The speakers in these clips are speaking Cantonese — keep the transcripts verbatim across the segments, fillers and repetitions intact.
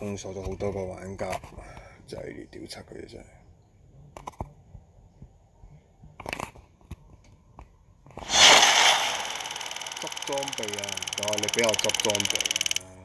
封鎖咗好多個玩家，就係嚟調查佢嘅真係。執裝備啊！唔該，你俾我執裝備啊！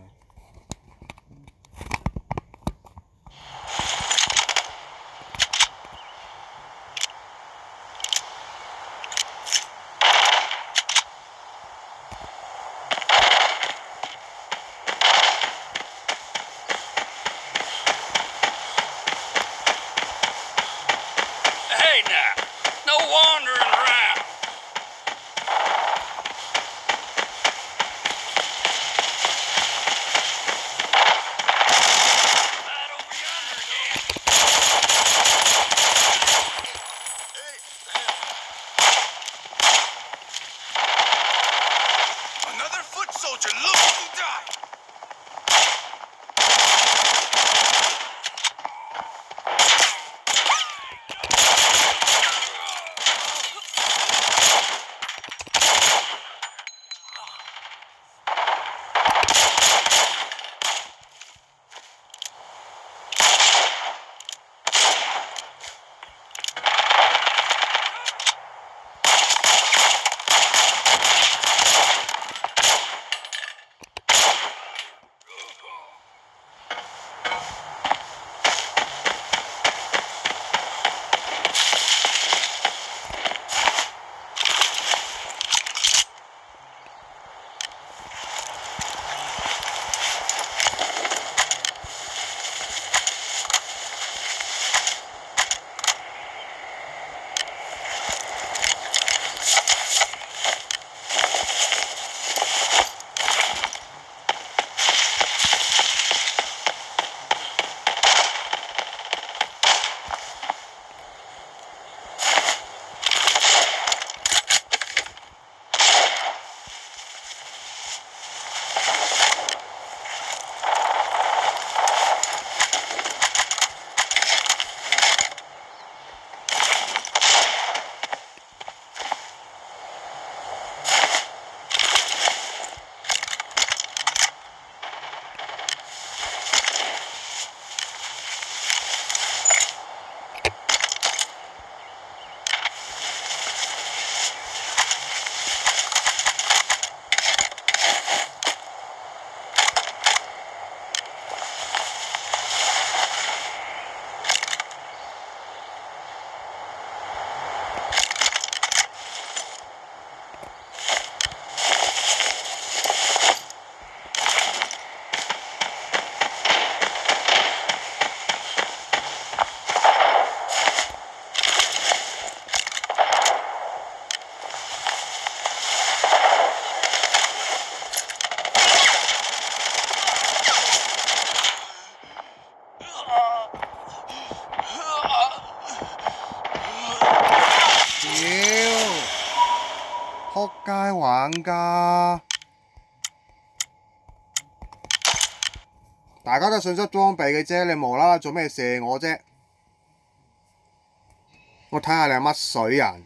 仆街玩家，大家都想執裝備嘅啫，你無啦啦做咩射我啫？我睇下你係乜水人！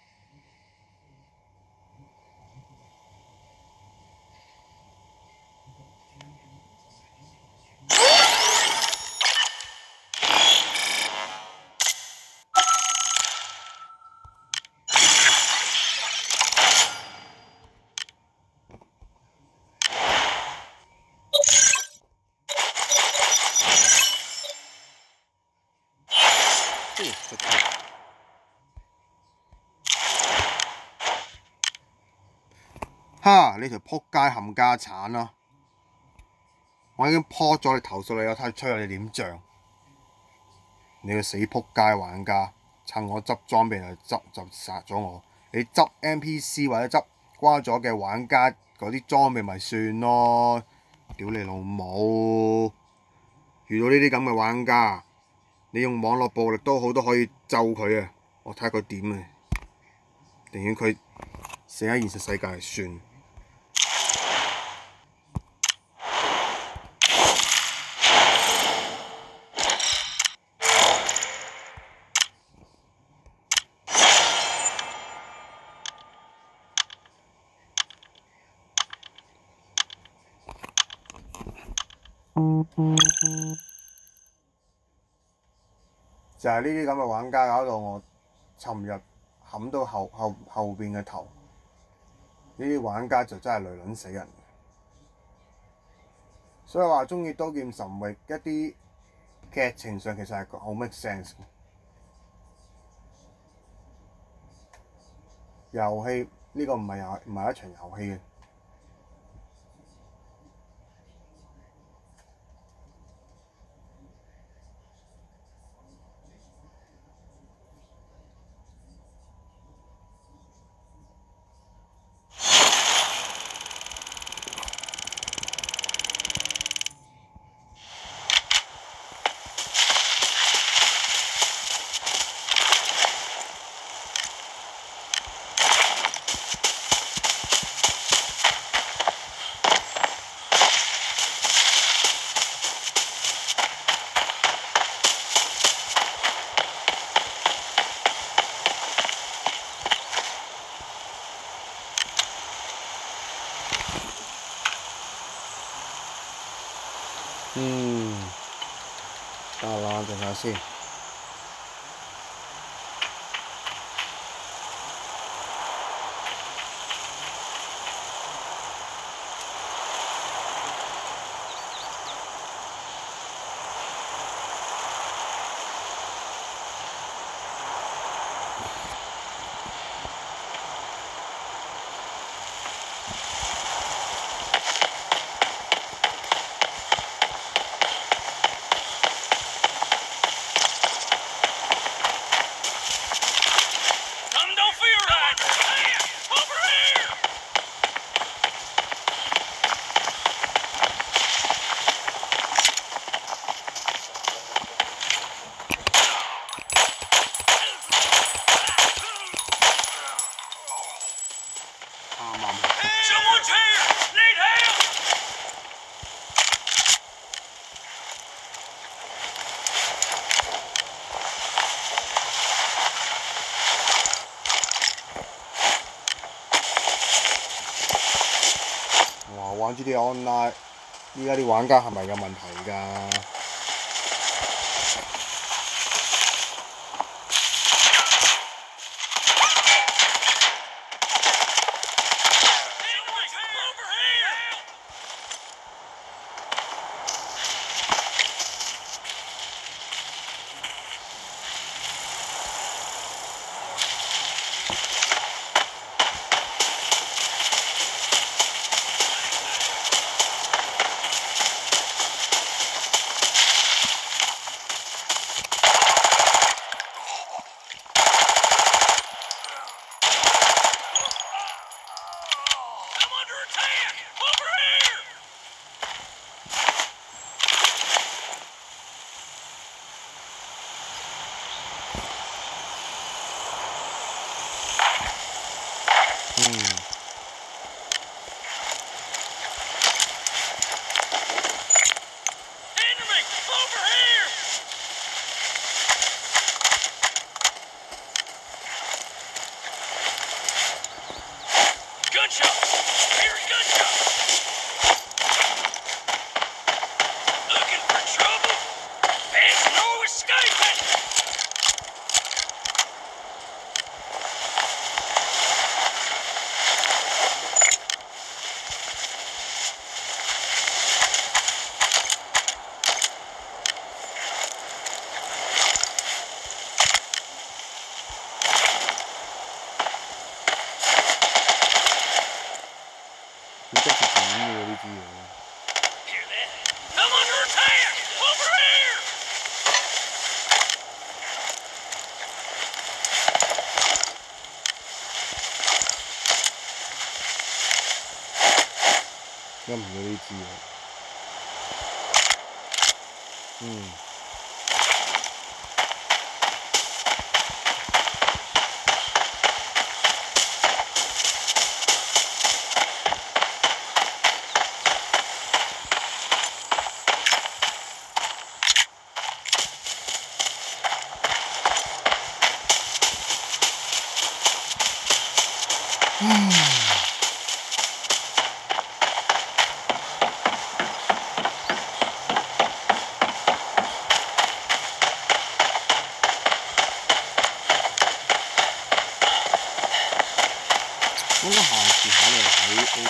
哈！你條仆街冚家產啦！我已經撲咗你投訴你，我睇吹下你點脹！你個死仆街玩家，趁我執裝備嚟執就殺咗我！你執 N P C 或者執瓜咗嘅玩家嗰啲裝備咪算咯！屌你老母！遇到呢啲咁嘅玩家，你用網絡暴力都好都可以咒佢啊！我睇下佢點啊！寧願佢死喺現實世界係算。Mm-hmm. 就係呢啲咁嘅玩家搞到我尋日冚到後後後邊嘅頭。呢啲玩家就真係累撚死人。所以話中意刀劍神域一啲劇情上其實係好 make sense 嘅。遊戲呢個唔係遊唔係一場遊戲嘅。嗯，等我冷靜下先。哇！玩 G T A Online， 依家啲玩家係咪有問題㗎？都唔要呢支嘢。嗯。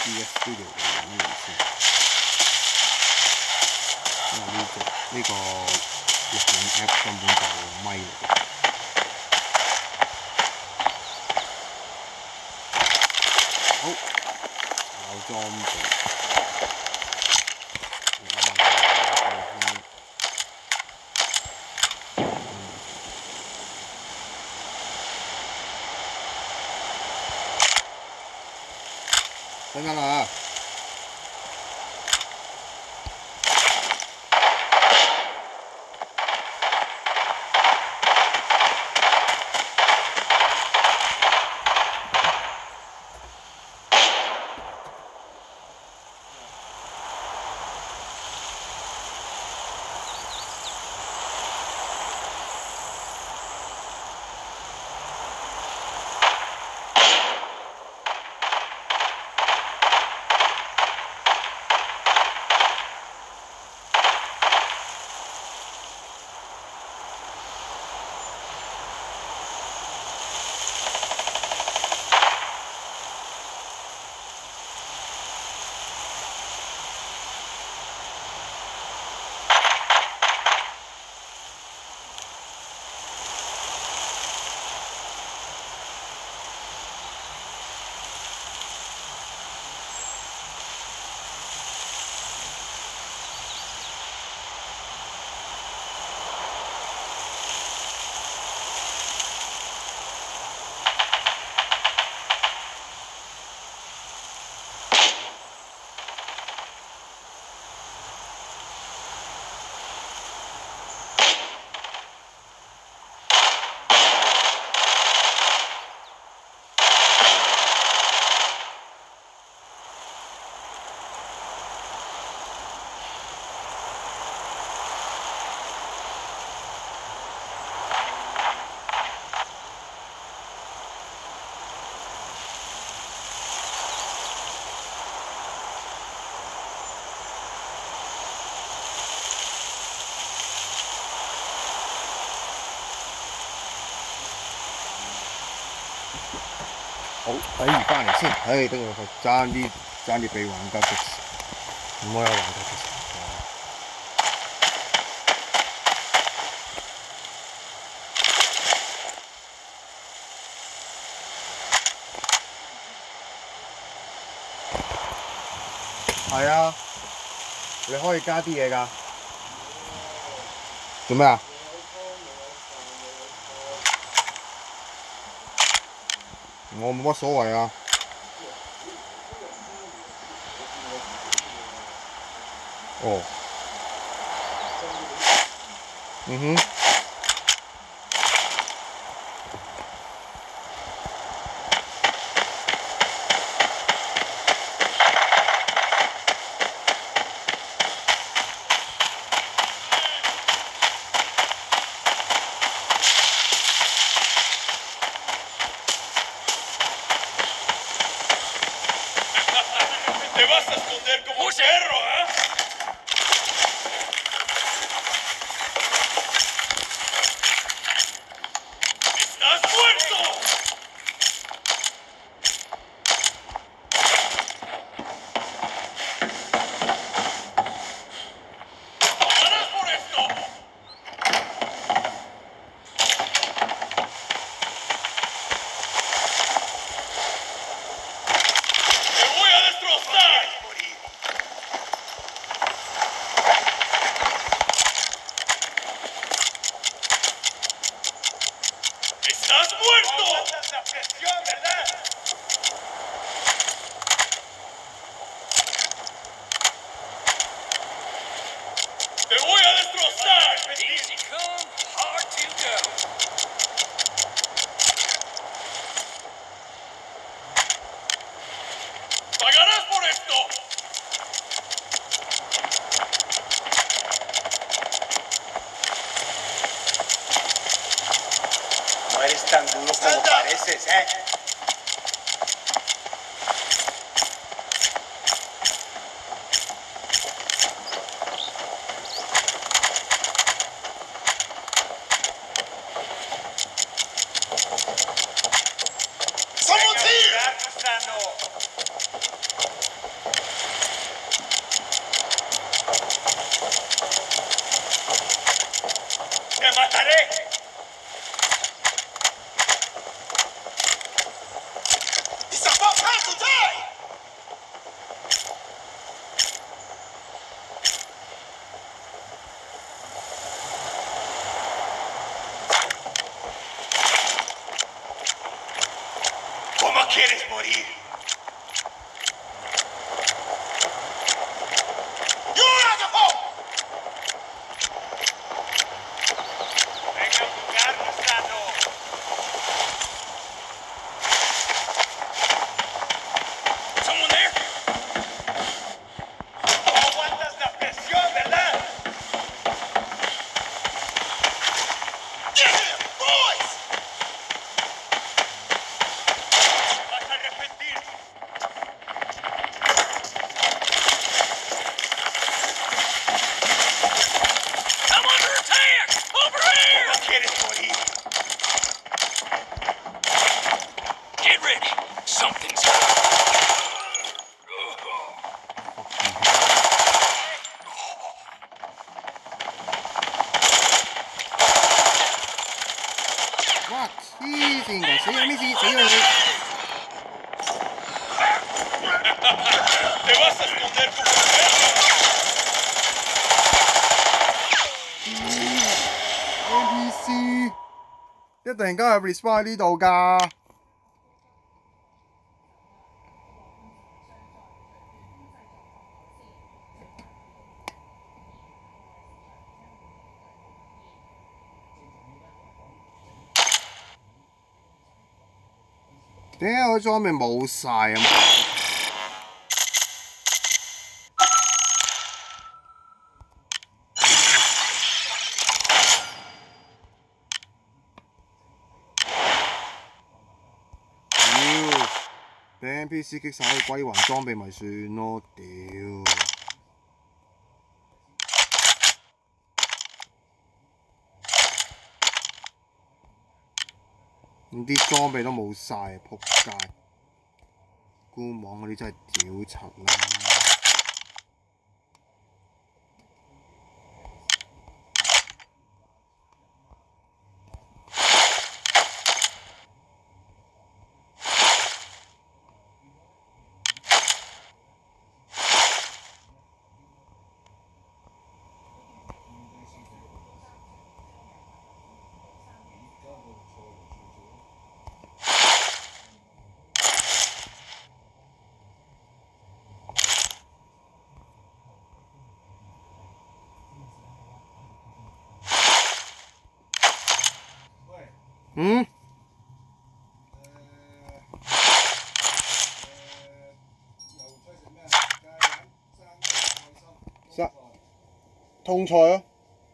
啲嘅 studio 嘅演員先，因為呢隻呢個錄影 app 根本就係咪嚟嘅。好，搞裝備。 等緊啦！好，睇完翻嚟先，唉，等我爭啲爭啲俾玩家嘅時，唔好有玩家嘅時。係啊，你可以加啲嘢㗎。做咩啊？ 我冇乜所謂啊。哦。嗯哼。 Te vas a esconder como un perro, ¿eh? ¡Estás muerto! ¡Pagarás por esto! ¡Te voy a destrozar! ¡Estás muerto! ¡No aguantas la presión, ¿verdad? ¡Te voy a destrozar! Easy come, hard to go. ¡Pagarás por esto! No eres tan duro como pareces, ¿eh? ¡Somos here! ¡Gusano! quieres morir? ¡You're out of hope! Venga a jugar, gusano. Someone there? No aguantas la presión, ¿verdad? Damn, boys! Vas a arrepentir. I'm under attack! Over here! ¿No quieres morir? Get ready. Something's 哇！黐線㗎，死咗咩事？死咗你！ Te vas a esconder como un perro. N P C 一突然間係 respawn 喺呢度㗎。點解我裝備冇晒啊？屌！俾 N P C 擊晒啲歸還裝備咪算咯，屌！啲裝備都冇晒，仆街！官網嗰啲真係屌柒啦！嗯？實通菜咯。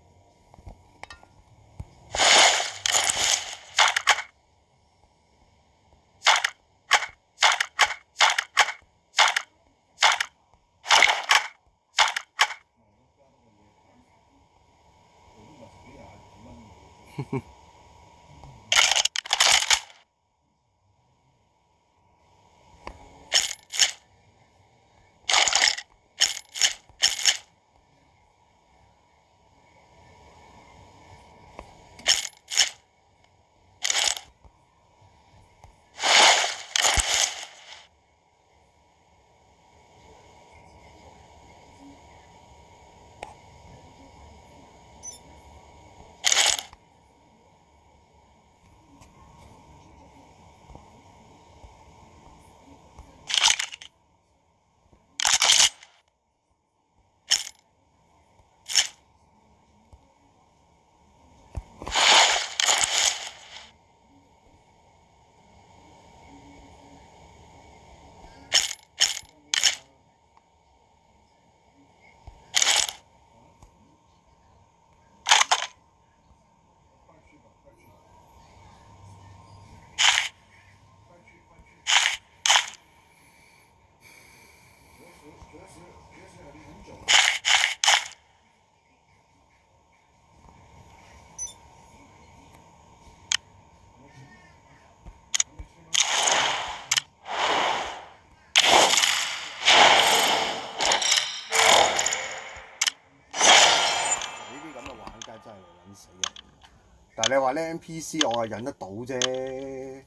但係你話呢 N P C 我係忍得到啫。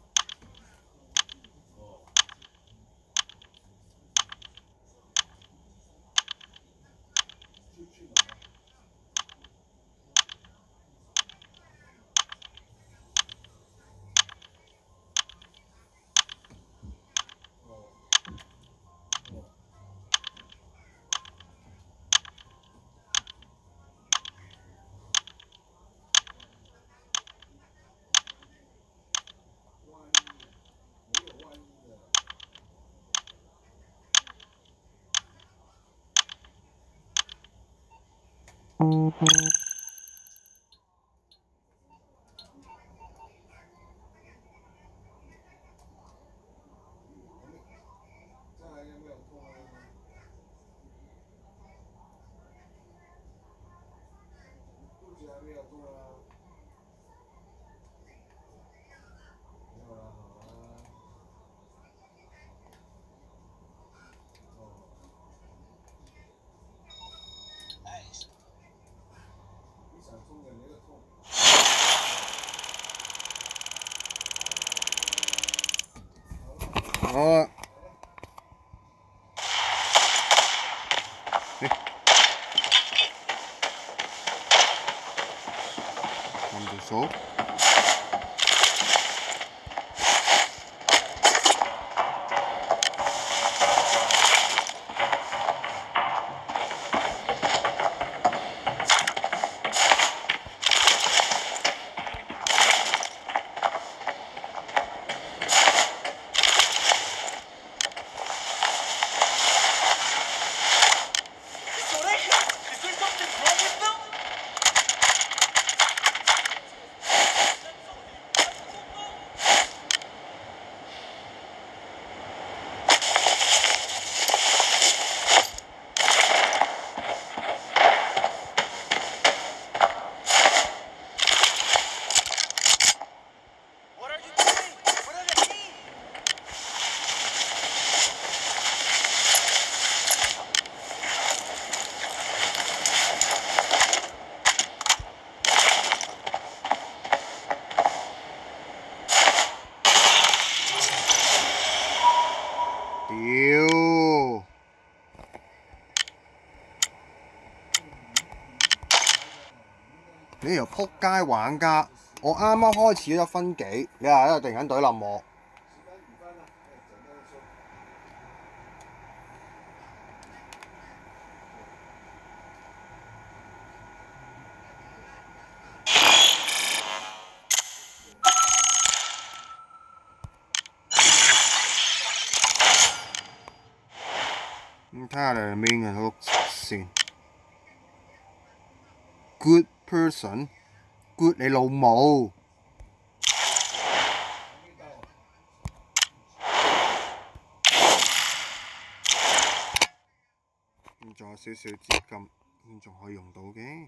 好啊，诶，按住數。屌！你條撲街玩家，我啱啱開始咗分幾，你又喺度突然間懟冧我。咁睇下你係邊嘅碌先 ？Good person，good 你老母！咁仲有少少資金，咁仲可以用到嘅。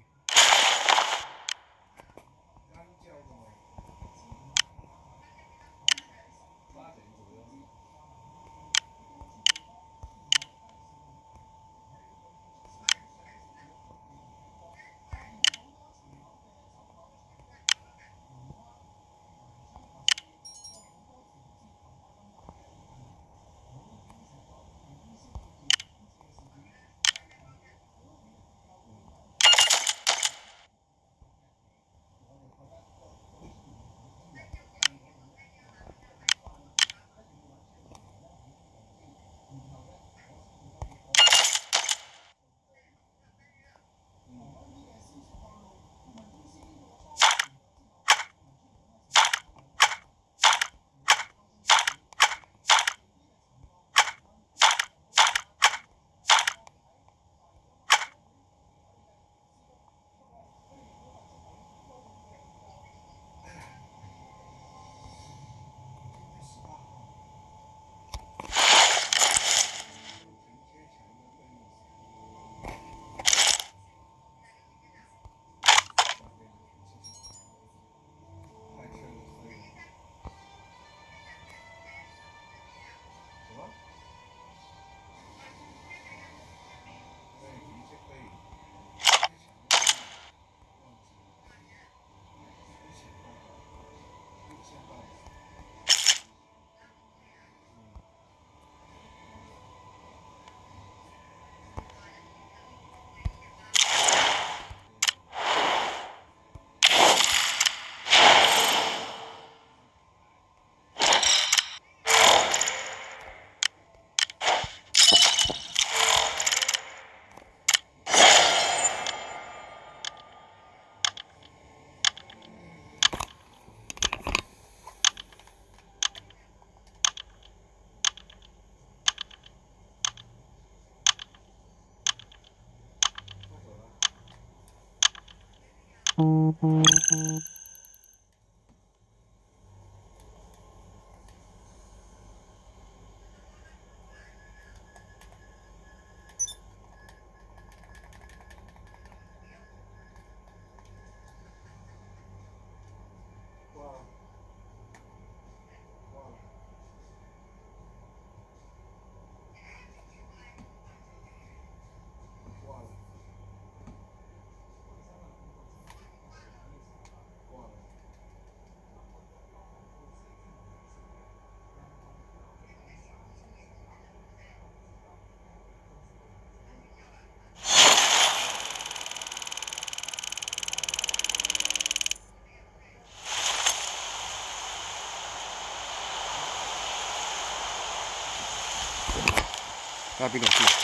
睇下邊度先，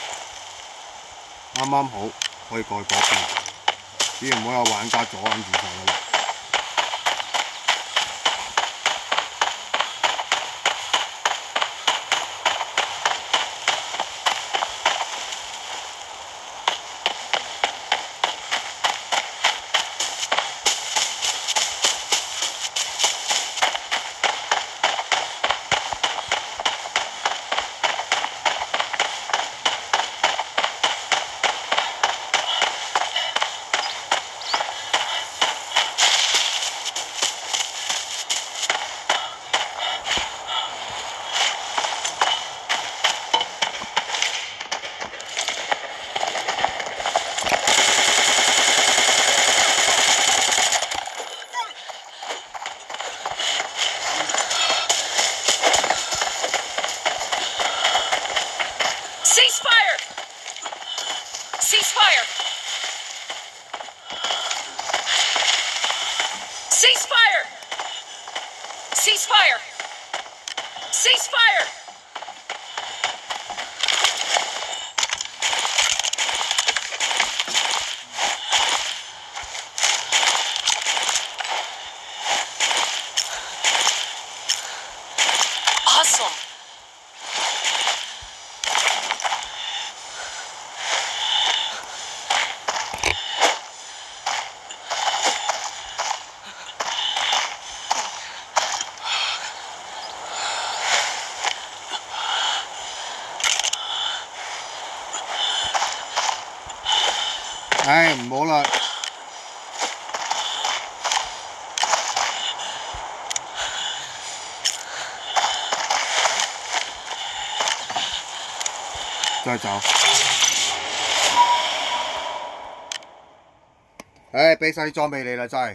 啱啱好可以過去嗰邊，只要唔好有玩家阻緊住就得啦。 Ceasefire! Ceasefire! Ceasefire! Ceasefire! Ceasefire! Awesome! 唉，唔好啦。再走。唉，俾晒啲裝備你啦，真係。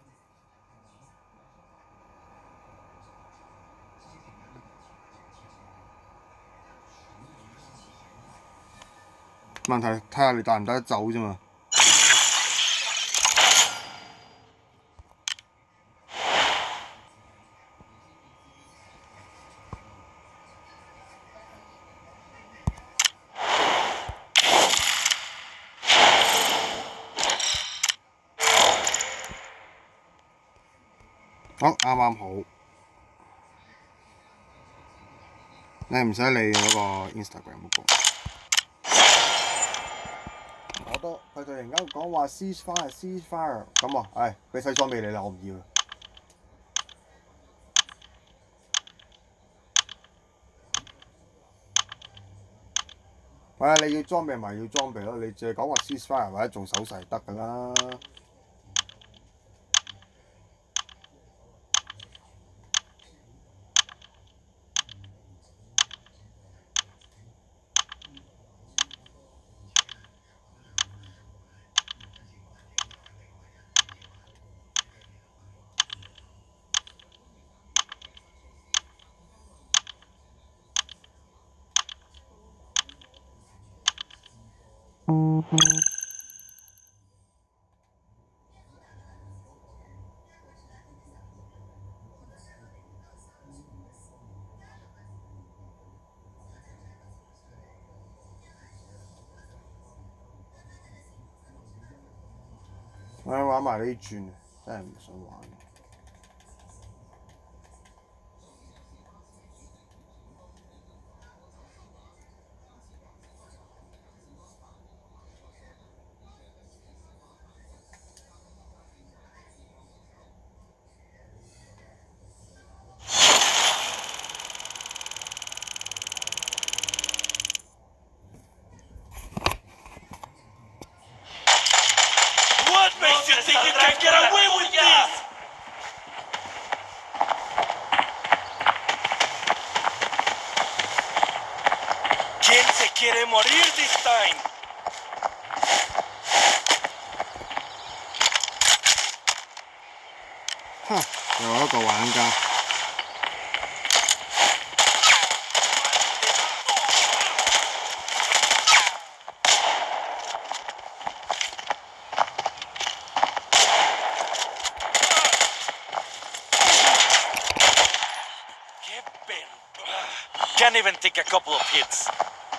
問題睇下你帶唔帶得走啫嘛。好，啱啱好。你唔使理嗰個 Instagram 嗰個。我都佢突然間講話 ceasefire ceasefire 咁啊，唉，俾晒裝備你啦，我唔要啦。喂，你要裝備咪要裝備咯，你淨係講話 ceasefire 或者做手勢得㗎啦。我玩埋呢啲轉，真係唔想玩。 哼，又一個玩家。 Can't even take a couple of hits.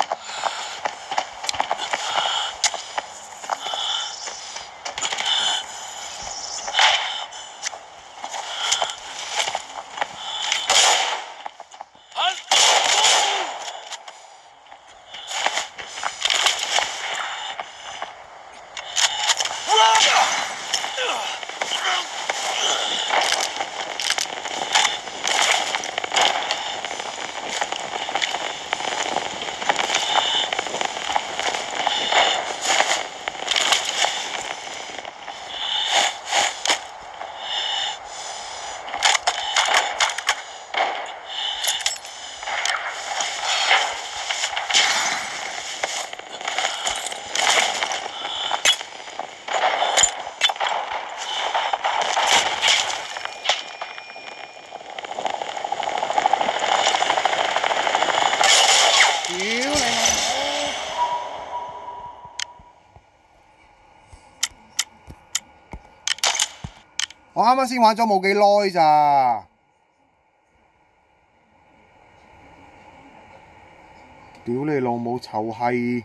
我啱啱先玩咗冇幾耐咋，屌你老母臭閪！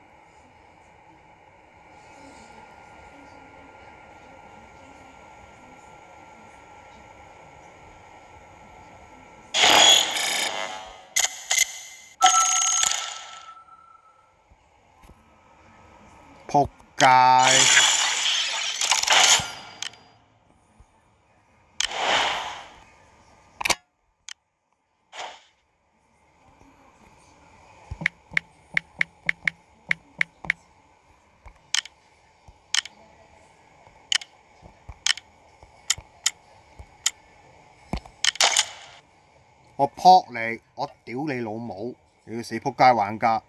仆街！我撲你！我屌你老母！你個死仆街玩家！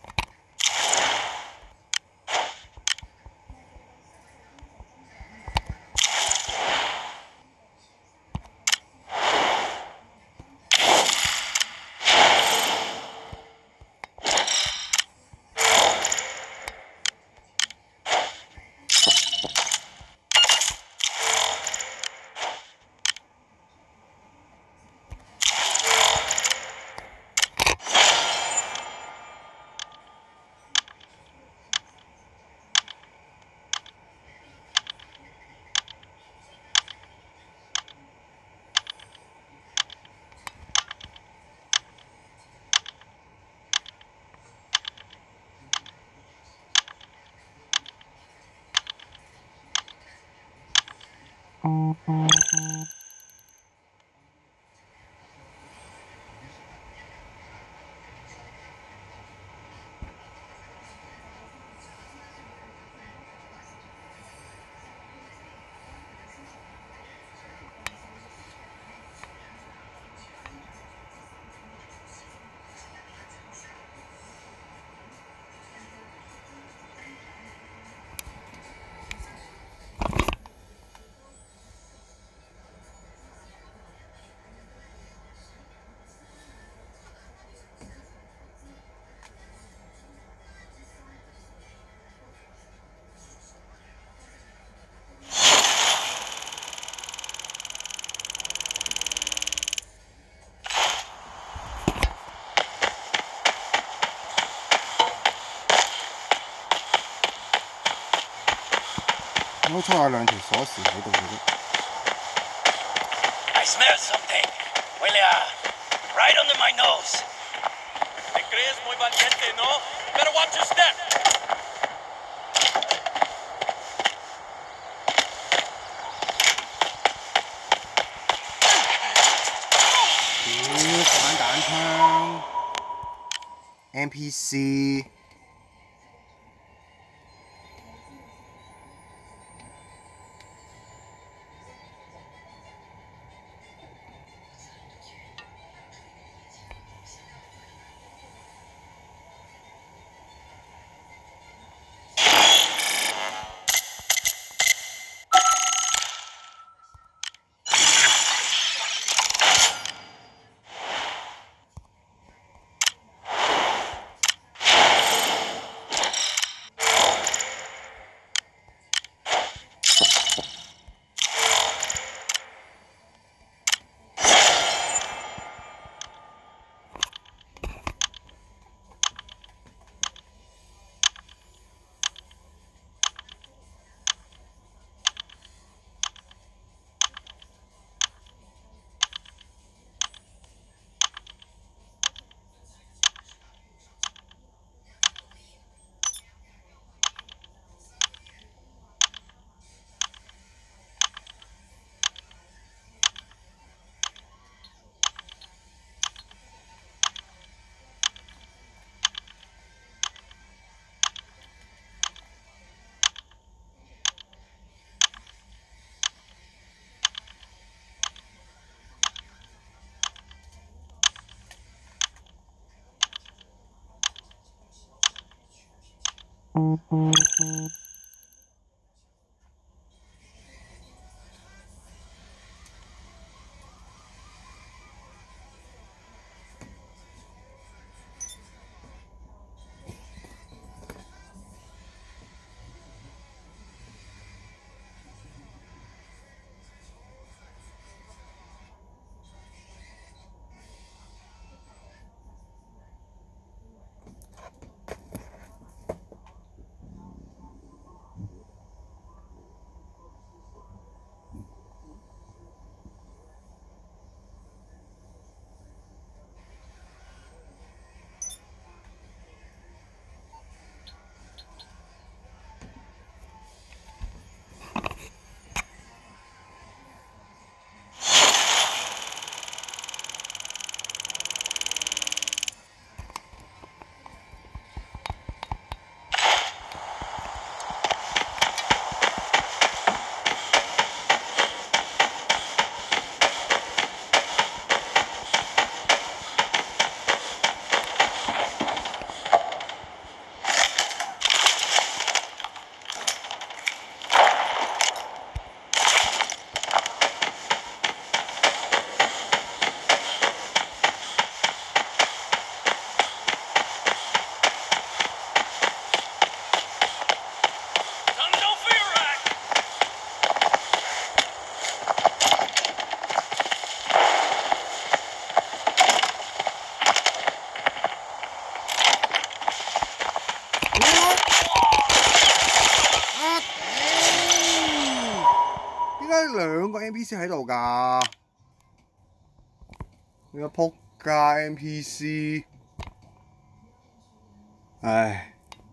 好彩有兩條鎖匙喺度嘅啫。 I smell something. Huele a right under my nose. Te crees muy valiente, ¿no? Better watch your step. 屌反彈槍 ，N P C。 兩個 N P C 喺度㗎，呢個仆街 N P C， 唉。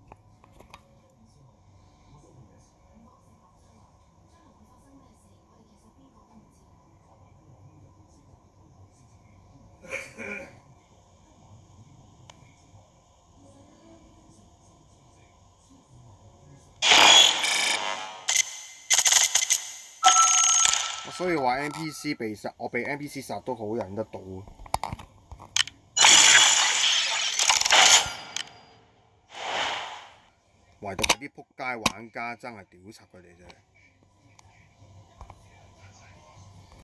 所以話 N P C 被殺，我被 N P C 殺都好忍得到。唯獨係啲仆街玩家真係屌柒佢哋啫。